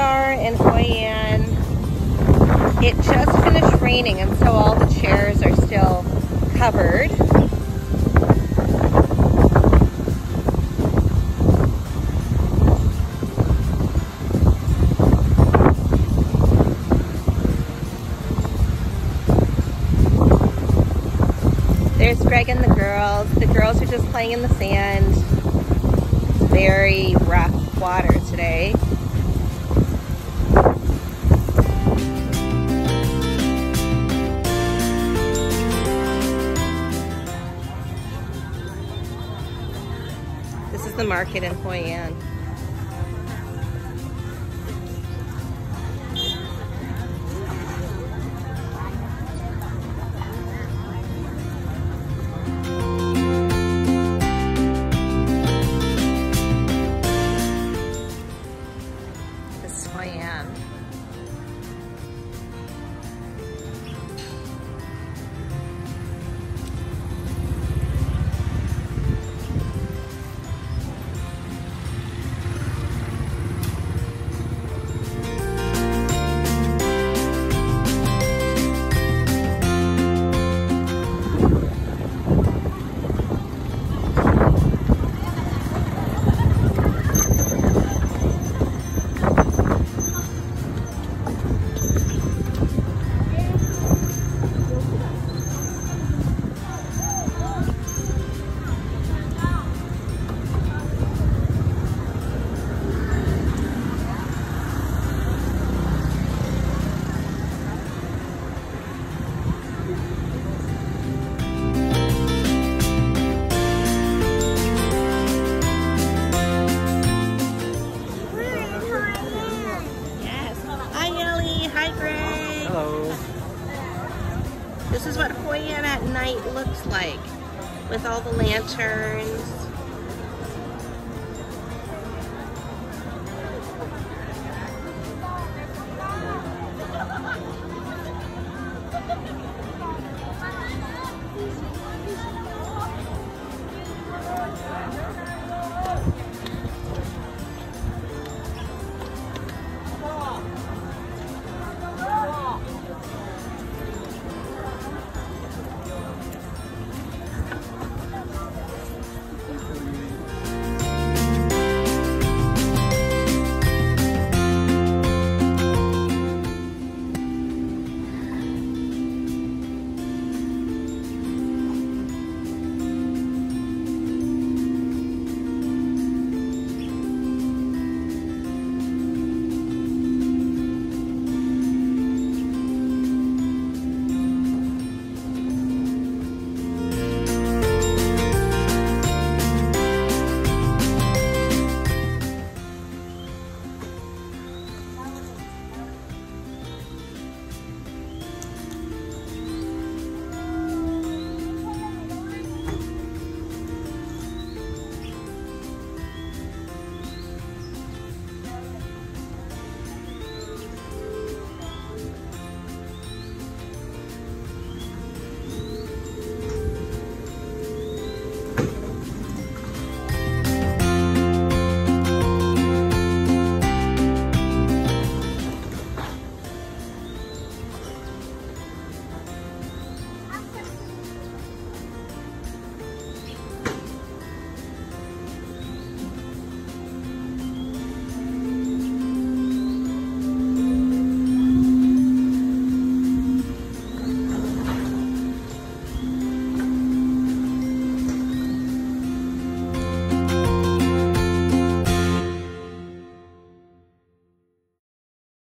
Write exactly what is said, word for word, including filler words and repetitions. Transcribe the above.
are in Hoi An. It just finished raining, and so all the chairs are still covered. There's Greg and the girls. The girls are just playing in the sand. Very rough water today. This is the market in Hoi An. This is what Hoi An at night looks like, with all the lanterns.